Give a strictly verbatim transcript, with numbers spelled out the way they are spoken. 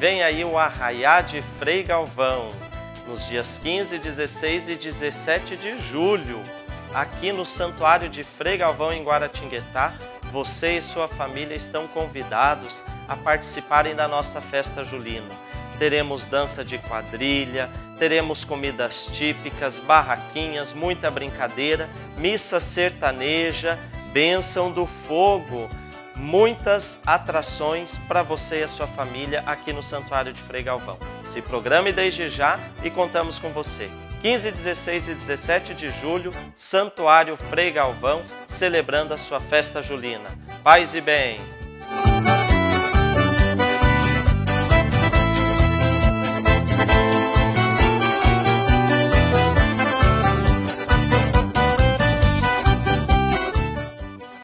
vem aí o Arraiá de Frei Galvão, nos dias quinze, dezesseis e dezessete de julho, aqui no Santuário de Frei Galvão, em Guaratinguetá. Você e sua família estão convidados a participarem da nossa festa julina. Teremos dança de quadrilha, teremos comidas típicas, barraquinhas, muita brincadeira, missa sertaneja, bênção do fogo, muitas atrações para você e a sua família aqui no Santuário de Frei Galvão. Se programe desde já e contamos com você. quinze, dezesseis e dezessete de julho, Santuário Frei Galvão, celebrando a sua festa julina. Paz e bem!